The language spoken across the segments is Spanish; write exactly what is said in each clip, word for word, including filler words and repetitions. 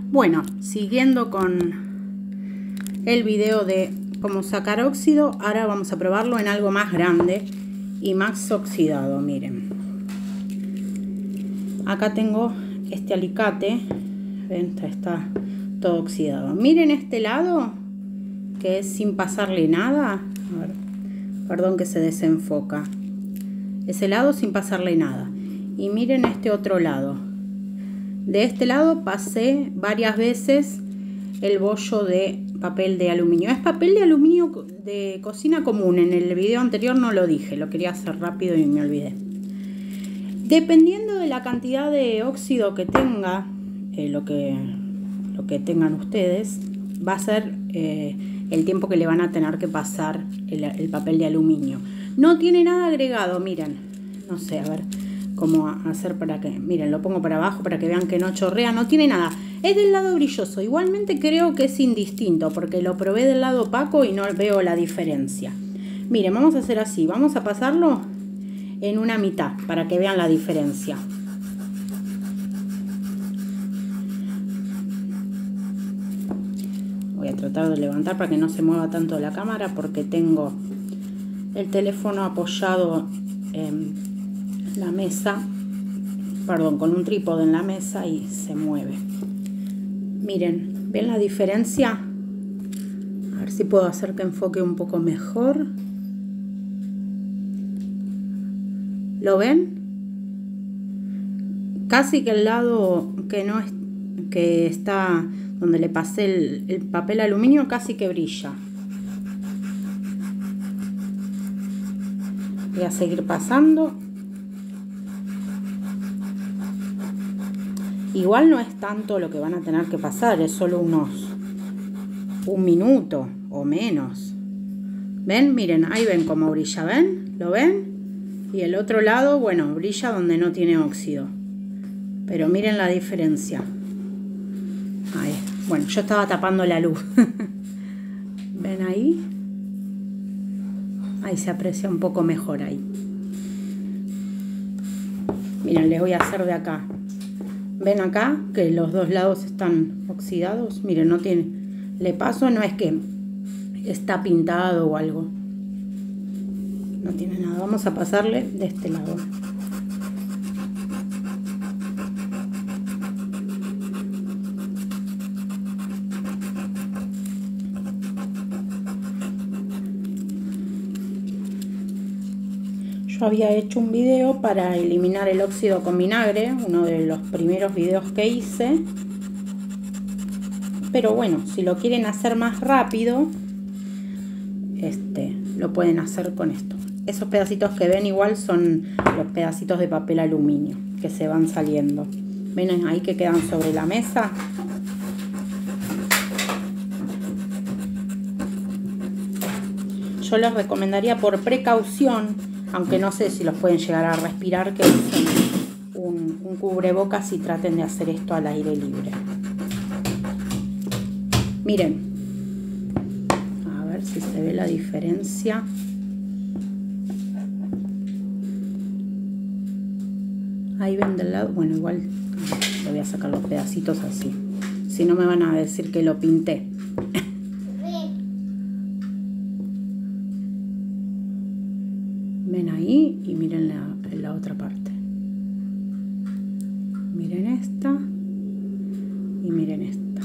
Bueno, siguiendo con el video de cómo sacar óxido, ahora vamos a probarlo en algo más grande y más oxidado. Miren, acá tengo este alicate, ven, está todo oxidado. Miren este lado, que es sin pasarle nada. A ver, perdón que se desenfoca. Ese lado sin pasarle nada. Y miren este otro lado. De este lado pasé varias veces el bollo de papel de aluminio. Es papel de aluminio de cocina común. En el video anterior no lo dije, lo quería hacer rápido y me olvidé. Dependiendo de la cantidad de óxido que tenga, eh, lo, que, lo que tengan ustedes, va a ser eh, el tiempo que le van a tener que pasar el, el papel de aluminio. No tiene nada agregado, miren. No sé, a ver cómo hacer para que, miren, lo pongo para abajo para que vean que no chorrea, no tiene nada, es del lado brilloso. Igualmente creo que es indistinto porque lo probé del lado opaco y no veo la diferencia. Miren, vamos a hacer así, vamos a pasarlo en una mitad para que vean la diferencia. Voy a tratar de levantar para que no se mueva tanto la cámara porque tengo el teléfono apoyado en la mesa, perdón, con un trípode en la mesa y se mueve. Miren, ¿ven la diferencia? A ver si puedo hacer que enfoque un poco mejor. ¿Lo ven? Casi que el lado que no es, que está donde le pasé el, el papel aluminio, casi que brilla. Voy a seguir pasando. Igual no es tanto lo que van a tener que pasar, es solo unos un minuto o menos. ¿Ven? Miren, ahí ven cómo brilla, ¿ven? ¿Lo ven? Y el otro lado, bueno, brilla donde no tiene óxido. Pero miren la diferencia. Ahí. Bueno, yo estaba tapando la luz. ¿Ven ahí? Ahí se aprecia un poco mejor ahí. Miren, les voy a hacer de acá. ¿Ven acá que los dos lados están oxidados? Miren, no tiene... Le paso, no es que está pintado o algo. No tiene nada. Vamos a pasarle de este lado. Yo había hecho un video para eliminar el óxido con vinagre, uno de los primeros videos que hice. Pero bueno, si lo quieren hacer más rápido, este, lo pueden hacer con esto. Esos pedacitos que ven igual son los pedacitos de papel aluminio que se van saliendo. ¿Ven ahí que quedan sobre la mesa? Yo les recomendaría por precaución, aunque no sé si los pueden llegar a respirar, que usen un, un cubrebocas y traten de hacer esto al aire libre. Miren, a ver si se ve la diferencia. Ahí ven del lado, bueno, igual le voy a sacar los pedacitos así, si no me van a decir que lo pinté. Ven ahí y miren la, la otra parte. Miren esta y miren esta.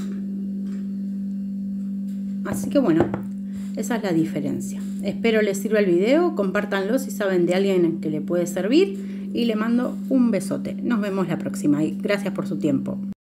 Así que bueno, esa es la diferencia. Espero les sirva el video, compártanlo si saben de alguien que le puede servir y le mando un besote. Nos vemos la próxima y gracias por su tiempo.